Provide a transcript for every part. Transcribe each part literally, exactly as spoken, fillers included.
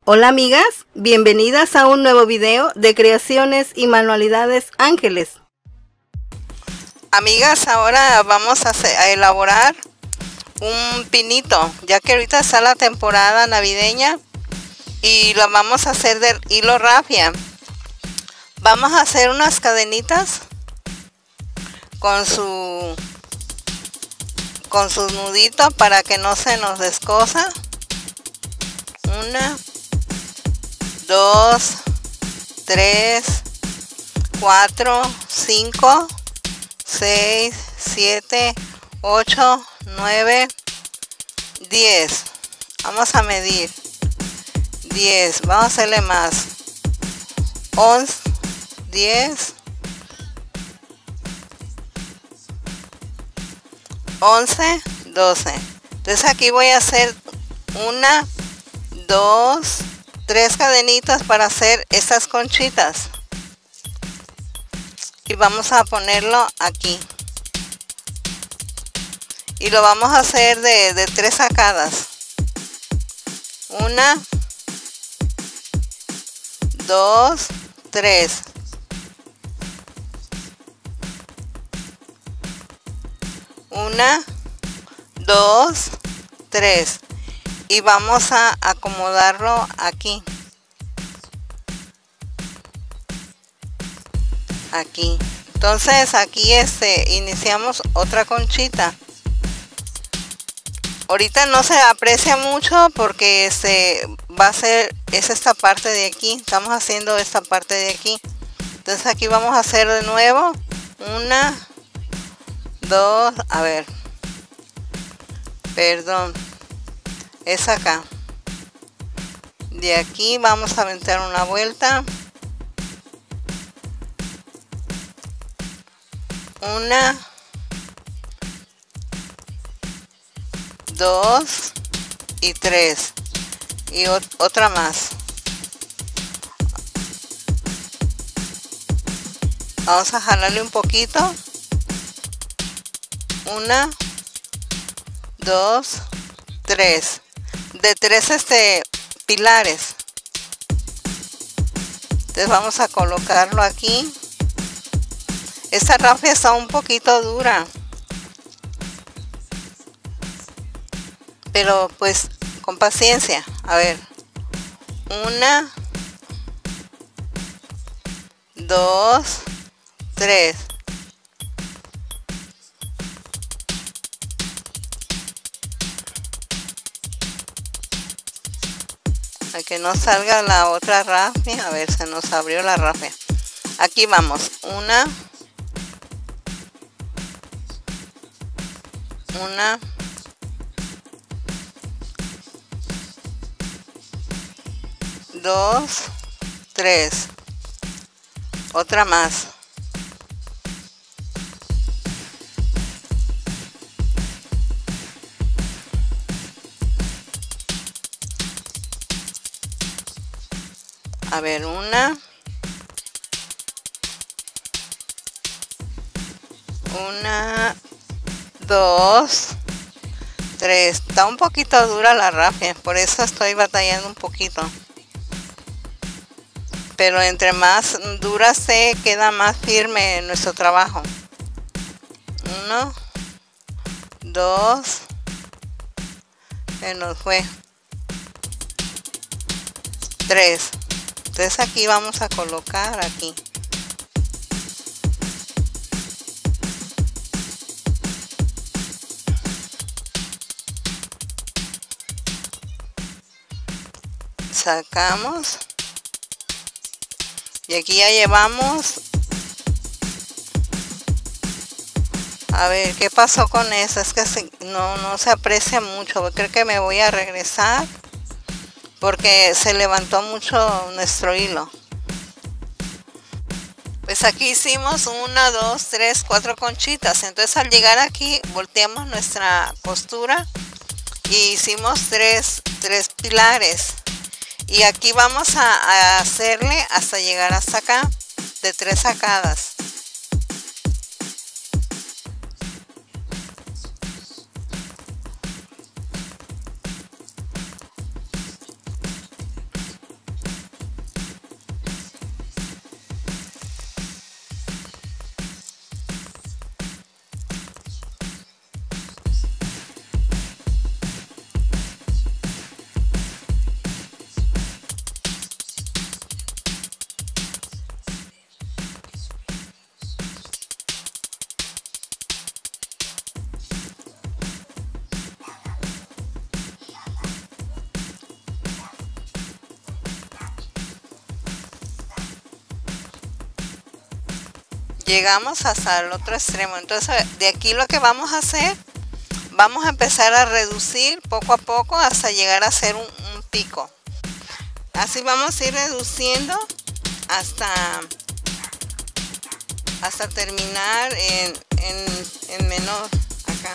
Hola amigas, bienvenidas a un nuevo video de creaciones y manualidades Ángeles. Amigas, ahora vamos a, hacer, a elaborar un pinito, ya que ahorita está la temporada navideña y lo vamos a hacer del hilo rafia. Vamos a hacer unas cadenitas con su con sus nuditos para que no se nos descosa. Una, dos, tres, cuatro, cinco, seis, siete, ocho, nueve, diez. Vamos a medir. diez. Vamos a hacerle más. once, diez, once, doce. Entonces aquí voy a hacer una, dos, tres cadenitas para hacer estas conchitas y vamos a ponerlo aquí y lo vamos a hacer de, de tres sacadas. Una, dos, tres. Una, dos, tres. Y vamos a acomodarlo aquí. Aquí. Entonces aquí este iniciamos otra conchita. Ahorita no se aprecia mucho porque este va a ser es esta parte de aquí. Estamos haciendo esta parte de aquí. Entonces aquí vamos a hacer de nuevo. Una, dos, a ver. Perdón. Es acá. De aquí vamos a aventar una vuelta. Una, dos y tres. Y otra más. Vamos a jalarle un poquito. Una, dos, tres. De tres este pilares. Entonces vamos a colocarlo aquí. Esta rafia está un poquito dura, pero pues con paciencia. A ver, una, dos, tres. Para que no salga la otra rafia. A ver, se nos abrió la rafia. Aquí vamos. Una. Una. Dos. Tres. Otra más. A ver, una, una, dos, tres. Está un poquito dura la rafia, por eso estoy batallando un poquito. Pero entre más dura se queda más firme nuestro trabajo. Uno, dos, se nos fue. Tres. Entonces aquí vamos a colocar aquí. Sacamos. Y aquí ya llevamos. A ver, ¿qué pasó con eso? Es que se, no, no se aprecia mucho. Creo que me voy a regresar. Porque se levantó mucho nuestro hilo. Pues aquí hicimos una, dos, tres, cuatro conchitas. Entonces al llegar aquí volteamos nuestra postura y hicimos tres, tres pilares. Y aquí vamos a, a hacerle hasta llegar hasta acá de tres sacadas. llegamos hasta el otro extremo. Entonces de aquí lo que vamos a hacer, vamos a empezar a reducir poco a poco hasta llegar a hacer un, un pico. Así vamos a ir reduciendo hasta hasta terminar en, en, en menor acá.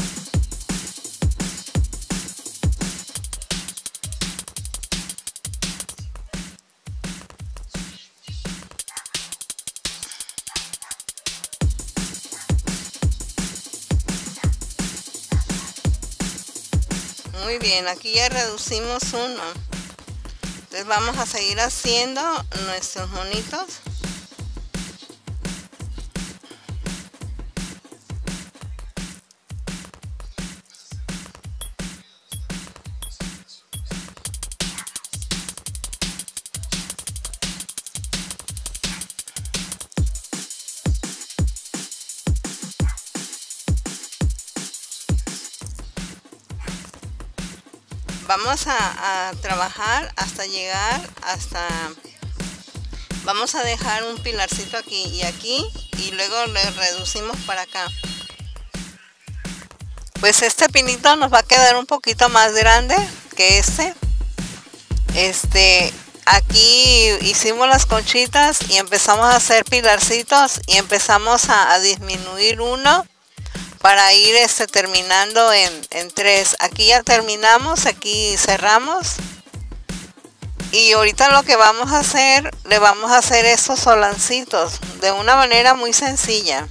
Muy bien, aquí ya reducimos uno. Entonces vamos a seguir haciendo nuestros monitos. Vamos a, a trabajar hasta llegar hasta, vamos a dejar un pilarcito aquí y aquí y luego le reducimos para acá. Pues este pinito nos va a quedar un poquito más grande que este. Este, aquí hicimos las conchitas y empezamos a hacer pilarcitos y empezamos a, a disminuir uno para ir este, terminando en, en tres. Aquí ya terminamos, aquí cerramos. Y ahorita lo que vamos a hacer, le vamos a hacer estos solancitos de una manera muy sencilla.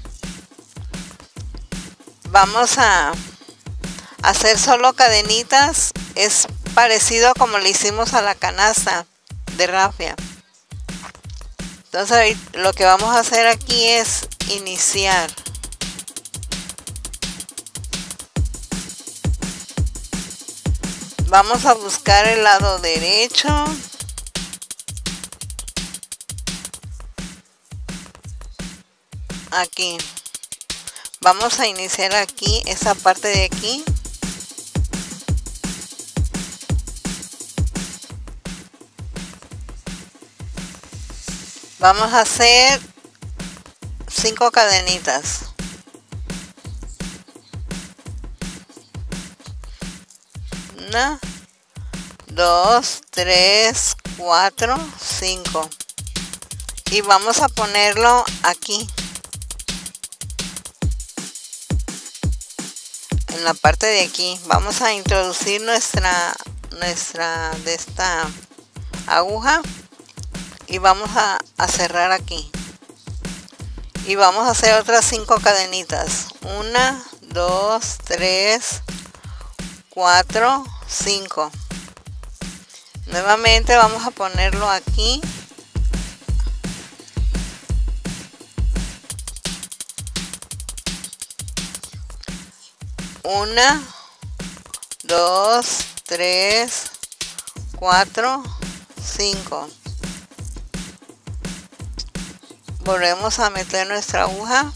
Vamos a hacer solo cadenitas. Es parecido como le hicimos a la canasta de rafia. Entonces lo que vamos a hacer aquí es iniciar. Vamos a buscar el lado derecho. Aquí. Vamos a iniciar aquí, esa parte de aquí. Vamos a hacer cinco cadenitas. Una, dos, tres, cuatro, cinco. Y vamos a ponerlo aquí. En la parte de aquí. Vamos a introducir nuestra, nuestra de esta aguja. Y vamos a, a cerrar aquí. Y vamos a hacer otras cinco cadenitas. Una, dos, tres, cuatro, cinco. Nuevamente vamos a ponerlo aquí. Una, dos, tres, cuatro, cinco. Volvemos a meter nuestra aguja.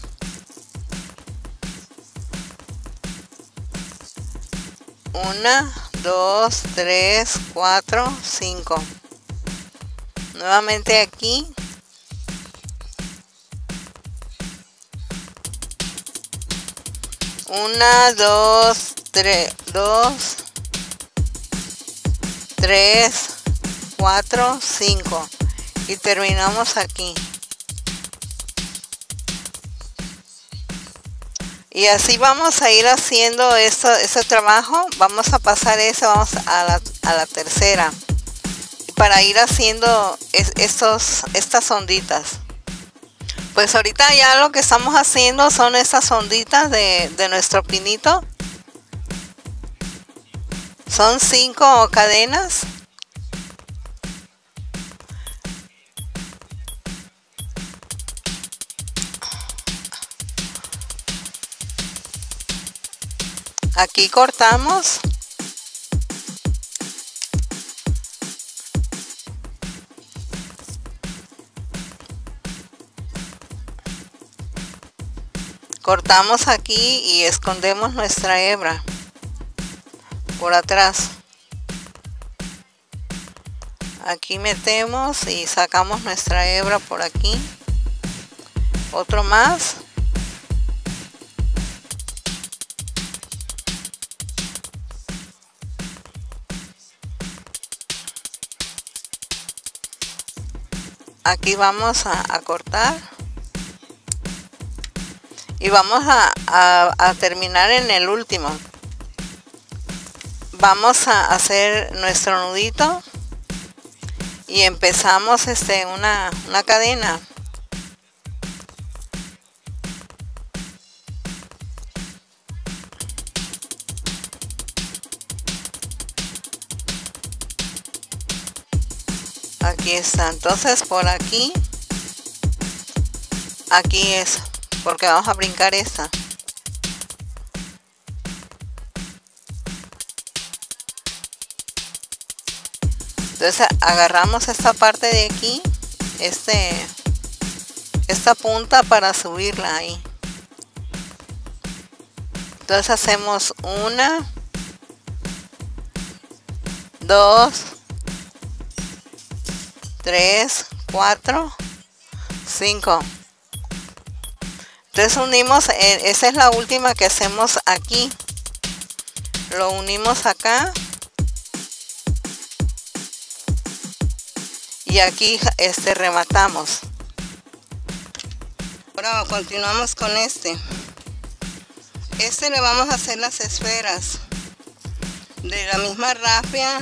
Una, dos, tres, cuatro, cinco. Nuevamente aquí. Una, dos, tres, dos, tres, cuatro, cinco. Y terminamos aquí. Y así vamos a ir haciendo esto, este trabajo. Vamos a pasar eso, vamos a la, a la tercera. Para ir haciendo es, estos, estas onditas. Pues ahorita ya lo que estamos haciendo son estas onditas de, de nuestro pinito. Son cinco cadenas. Aquí cortamos. Cortamos aquí y escondemos nuestra hebra por atrás. Aquí metemos y sacamos nuestra hebra por aquí. otro más. Aquí vamos a, a cortar y vamos a, a, a terminar en el último. Vamos a hacer nuestro nudito y empezamos este una, una cadena. Aquí está, entonces por aquí, aquí es, porque vamos a brincar esta. Entonces agarramos esta parte de aquí, este, esta punta para subirla ahí. Entonces hacemos una, dos, tres, cuatro, cinco. Entonces unimos, esa es la última que hacemos aquí. Lo unimos acá. Y aquí este rematamos. Ahora continuamos con este. Este le vamos a hacer las esferas de la misma rafia.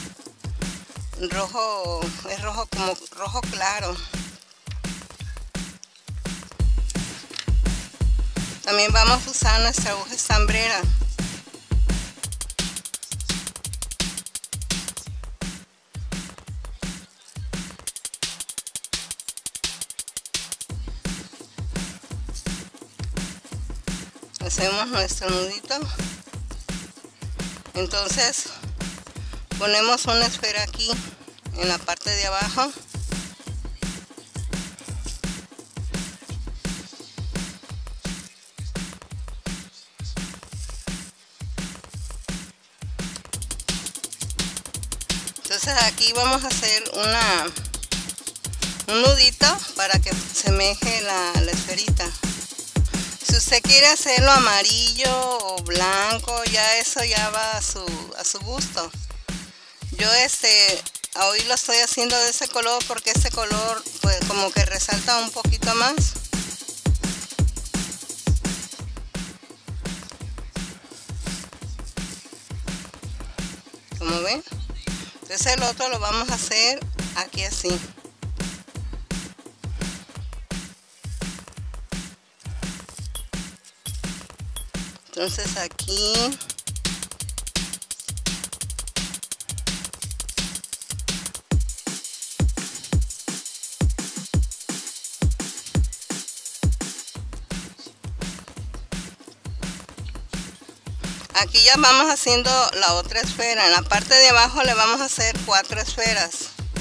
Rojo, es rojo como rojo claro. También vamos a usar nuestra aguja estambrera. Hacemos nuestro nudito. Entonces ponemos una esfera aquí en la parte de abajo. Entonces aquí vamos a hacer una un nudito para que semeje la, la esferita. Si usted quiere hacerlo amarillo o blanco, ya eso ya va a su, a su gusto. Yo este hoy lo estoy haciendo de ese color porque ese color pues como que resalta un poquito más. Como ven. Entonces el otro lo vamos a hacer aquí así. Entonces aquí aquí ya vamos haciendo la otra esfera. En la parte de abajo le vamos a hacer cuatro esferas.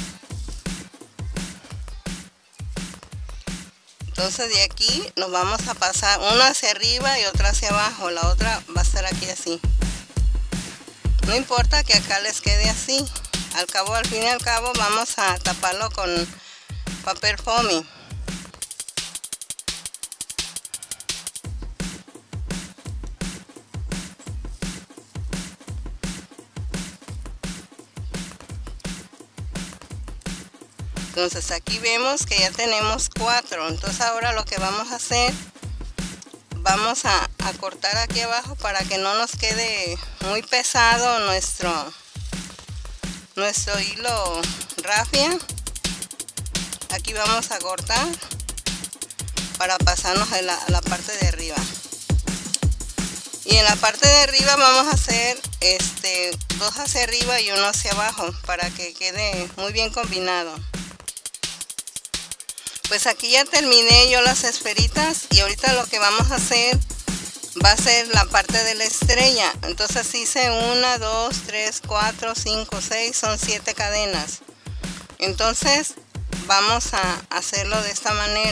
Entonces de aquí nos vamos a pasar una hacia arriba y otra hacia abajo. La otra va a estar aquí así. No importa que acá les quede así. Al cabo, al fin y al cabo vamos a taparlo con papel foamy. Entonces aquí vemos que ya tenemos cuatro. Entonces ahora lo que vamos a hacer, vamos a, a cortar aquí abajo para que no nos quede muy pesado nuestro nuestro hilo rafia. Aquí vamos a cortar para pasarnos a la, a la parte de arriba. Y en la parte de arriba vamos a hacer este dos hacia arriba y uno hacia abajo para que quede muy bien combinado. Pues aquí ya terminé yo las esferitas y ahorita lo que vamos a hacer va a ser la parte de la estrella. Entonces hice una, dos, tres, cuatro, cinco, seis, son siete cadenas. Entonces vamos a hacerlo de esta manera.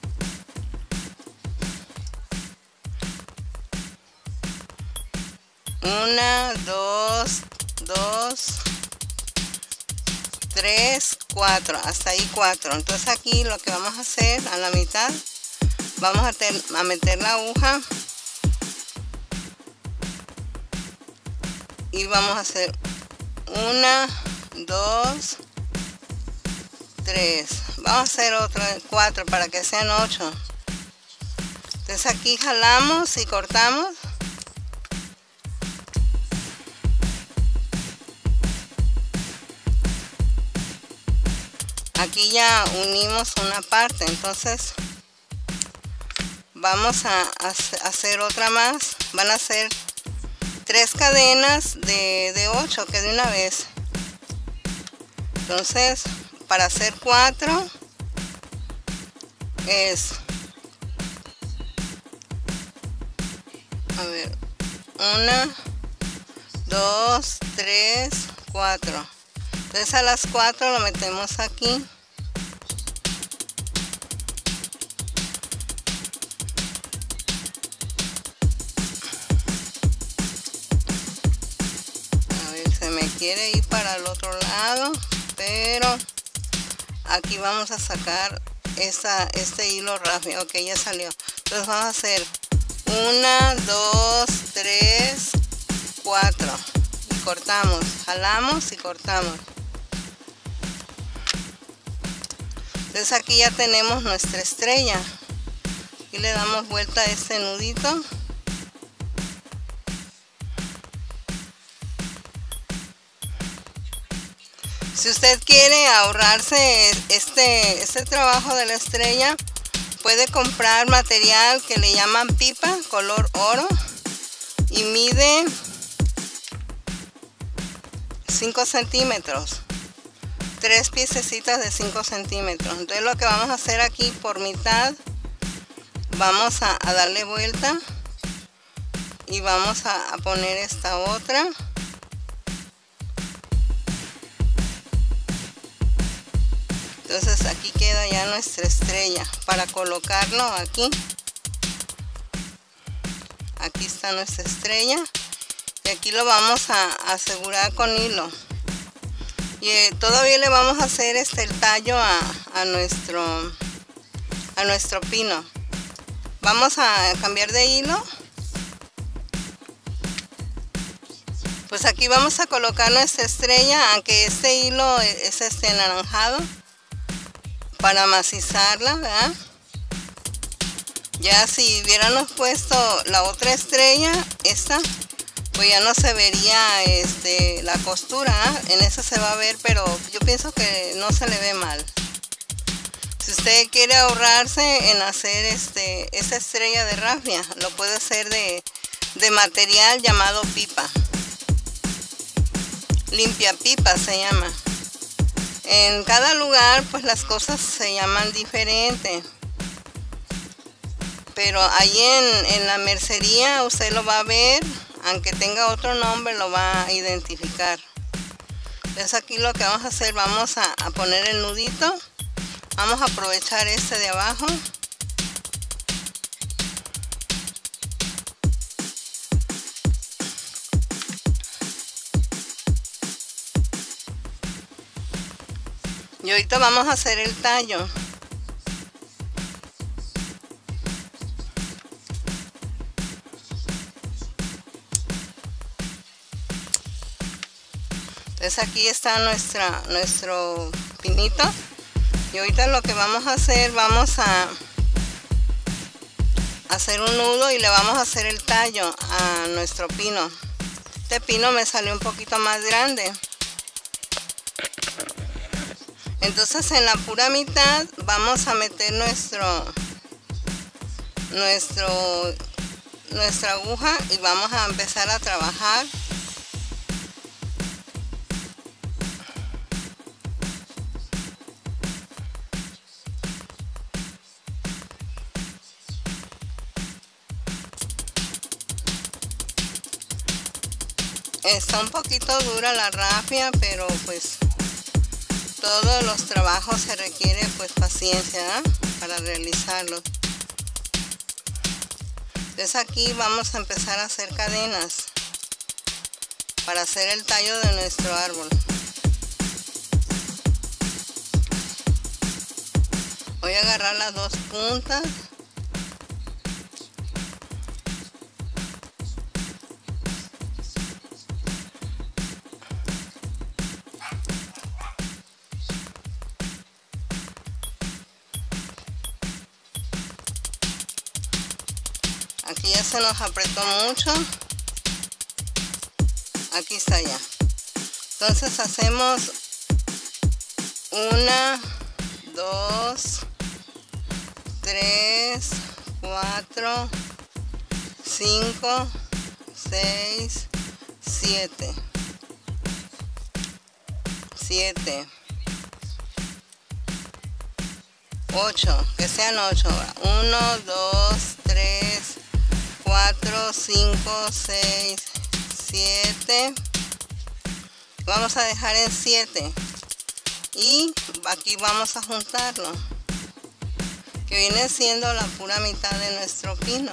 Una, dos, dos, tres, cuatro, hasta ahí cuatro. Entonces aquí lo que vamos a hacer a la mitad vamos a, ter, a meter la aguja y vamos a hacer una, dos, tres. Vamos a hacer otra, cuatro para que sean ocho. Entonces aquí jalamos y cortamos. Aquí ya unimos una parte, entonces vamos a hacer otra más. Van a ser tres cadenas de, de ocho, que de una vez. Entonces, para hacer cuatro es, a ver, una, dos, tres, cuatro. Entonces a las cuatro lo metemos aquí. A ver, se me quiere ir para el otro lado, pero aquí vamos a sacar esta, este hilo rafia. Ok, ya salió. Entonces vamos a hacer una, dos, tres, cuatro. Y cortamos, jalamos y cortamos. Entonces aquí ya tenemos nuestra estrella. Y le damos vuelta a este nudito. Si usted quiere ahorrarse este, este trabajo de la estrella, puede comprar material que le llaman pipa, color oro, y mide cinco centímetros. Tres piececitas de cinco centímetros. Entonces lo que vamos a hacer aquí por mitad, vamos a, a darle vuelta y vamos a, a poner esta otra. Entonces aquí queda ya nuestra estrella. Para colocarlo aquí, aquí está nuestra estrella, y aquí lo vamos a asegurar con hilo. Y eh, todavía le vamos a hacer este el tallo a, a nuestro a nuestro pino. Vamos a cambiar de hilo. Pues aquí vamos a colocar nuestra estrella, aunque este hilo es este anaranjado, para macizarla, ¿verdad? Ya si hubiéramos puesto la otra estrella, esta, pues ya no se vería este, la costura, ¿eh? En esa se va a ver, pero yo pienso que no se le ve mal. Si usted quiere ahorrarse en hacer este, esa estrella de rafia, lo puede hacer de, de material llamado pipa. Limpia pipa se llama. En cada lugar pues las cosas se llaman diferente. Pero ahí en, en la mercería usted lo va a ver. Aunque tenga otro nombre, lo va a identificar. Entonces aquí lo que vamos a hacer, vamos a, a poner el nudito. Vamos a aprovechar este de abajo. Y ahorita vamos a hacer el tallo. Entonces aquí está nuestra, nuestro pinito. Y ahorita lo que vamos a hacer, vamos a hacer un nudo y le vamos a hacer el tallo a nuestro pino. Este pino me salió un poquito más grande. Entonces en la pura mitad vamos a meter nuestro, nuestro, nuestra aguja y vamos a empezar a trabajar. Está un poquito dura la rafia, pero pues todos los trabajos se requiere pues paciencia, ¿eh? Para realizarlos. Entonces aquí vamos a empezar a hacer cadenas para hacer el tallo de nuestro árbol. Voy a agarrar las dos puntas Aquí ya se nos apretó mucho. Aquí está ya. Entonces hacemos una, dos, tres, cuatro, cinco, seis, siete. siete. ocho, que sean ocho. uno, dos, tres, cuatro, cinco, seis, siete. Vamos a dejar en siete. Y aquí vamos a juntarlo, que viene siendo la pura mitad de nuestro pino.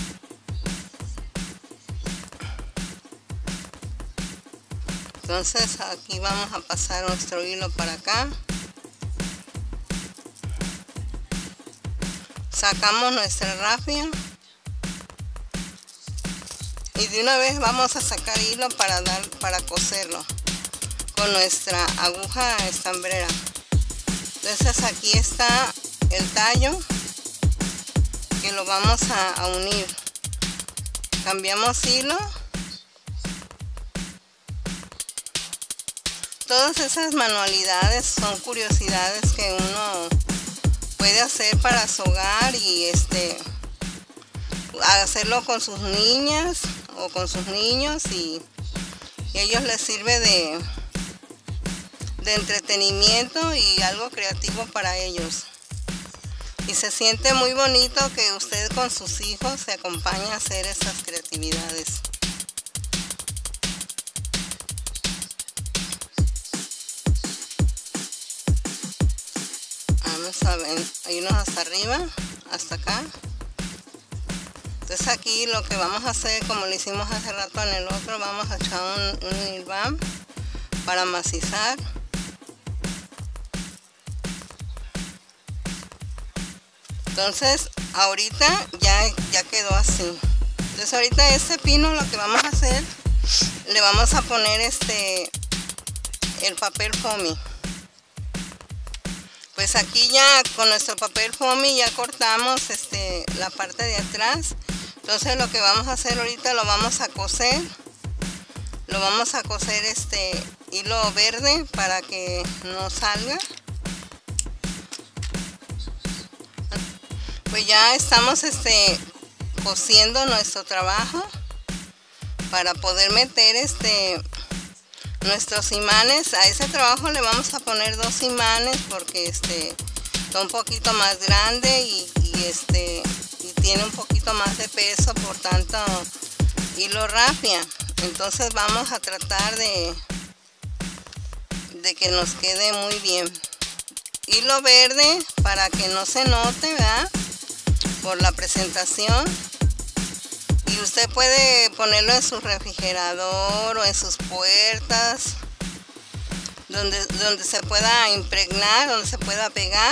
Entonces aquí vamos a pasar nuestro hilo para acá. Sacamos nuestra rafia y de una vez vamos a sacar hilo para dar para coserlo con nuestra aguja estambrera. Entonces aquí está el tallo que lo vamos a, a unir. Cambiamos hilo. Todas esas manualidades son curiosidades que uno puede hacer para su hogar y este hacerlo con sus niñas o con sus niños, y, y a ellos les sirve de, de entretenimiento y algo creativo para ellos. Y se siente muy bonito que usted con sus hijos se acompañe a hacer esas creatividades. Vamos a irnos hasta arriba, hasta acá. Entonces aquí lo que vamos a hacer, como lo hicimos hace rato en el otro, vamos a echar un, un Nail Balm para macizar. Entonces ahorita ya, ya quedó así. Entonces ahorita este pino lo que vamos a hacer, le vamos a poner este el papel foamy. Pues aquí ya con nuestro papel foamy ya cortamos este, la parte de atrás. Entonces lo que vamos a hacer ahorita, lo vamos a coser. Lo vamos a coser este hilo verde para que no salga. Pues ya estamos este, cosiendo nuestro trabajo para poder meter este... nuestros imanes. A ese trabajo le vamos a poner dos imanes porque este está un poquito más grande y, y este y tiene un poquito más de peso, por tanto hilo rafia. Entonces vamos a tratar de de que nos quede muy bien. Hilo verde para que no se note, ¿verdad? Por la presentación. Y usted puede ponerlo en su refrigerador o en sus puertas, donde, donde se pueda impregnar, donde se pueda pegar.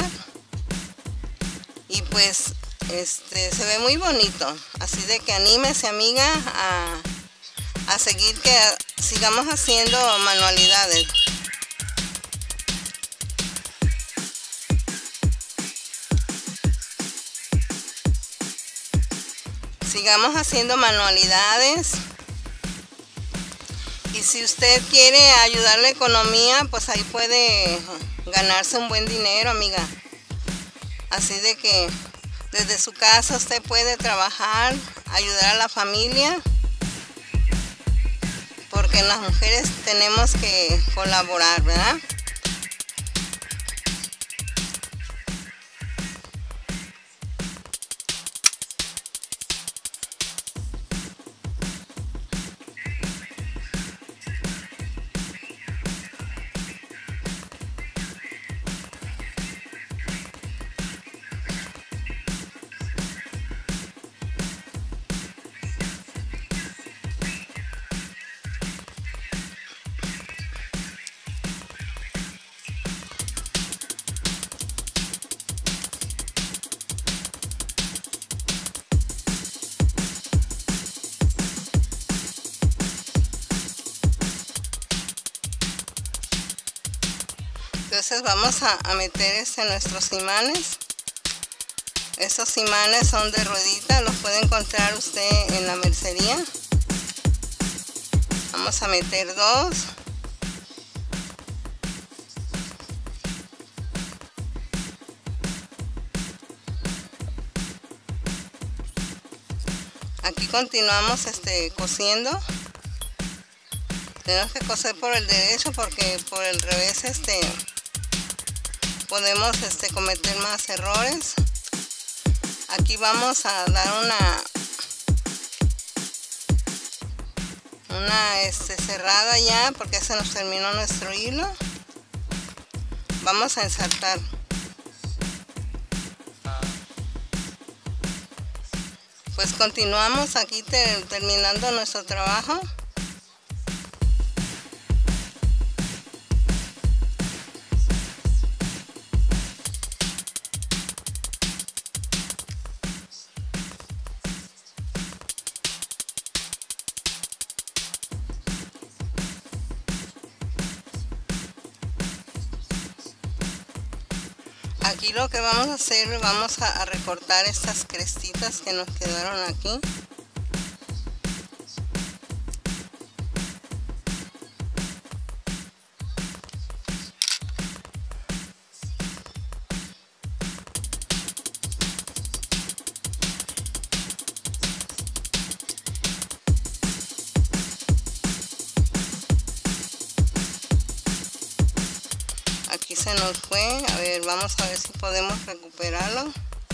Y pues este se ve muy bonito. Así de que anímese, amiga, a, a seguir, que sigamos haciendo manualidades. Sigamos haciendo manualidades. Y si usted quiere ayudar la economía, pues ahí puede ganarse un buen dinero, amiga. Así de que desde su casa usted puede trabajar, ayudar a la familia, porque las mujeres tenemos que colaborar, ¿verdad? Entonces vamos a, a meter este nuestros imanes Estos imanes son de ruedita, los puede encontrar usted en la mercería. Vamos a meter dos. Aquí continuamos este, cosiendo. Tenemos que coser por el derecho porque por el revés este, podemos este, cometer más errores. Aquí vamos a dar una una este, cerrada ya porque se nos terminó nuestro hilo. Vamos a ensartar. Pues continuamos aquí ter terminando nuestro trabajo. Aquí lo que vamos a hacer, vamos a, a recortar estas crestitas que nos quedaron aquí. Aquí se nos fue, a ver, vamos a ver si podemos recuperarlo.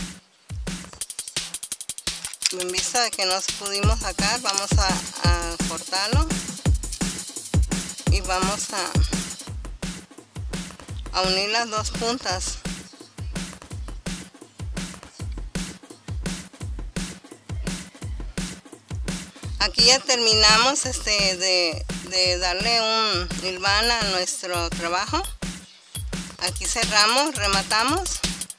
En vista de que no pudimos sacar, vamos a, a cortarlo y vamos a, a unir las dos puntas. Aquí ya terminamos este, de, de darle un hilván a nuestro trabajo. Aquí cerramos, rematamos.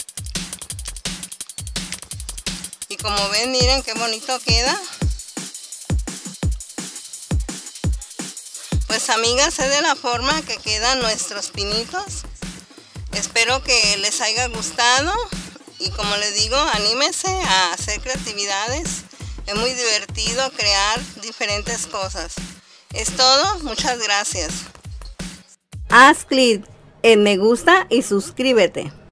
Y como ven, miren qué bonito queda. Pues amigas, es de la forma que quedan nuestros pinitos. Espero que les haya gustado. Y como les digo, anímense a hacer creatividades. Es muy divertido crear diferentes cosas. Es todo, muchas gracias. Haz clic en me gusta y suscríbete.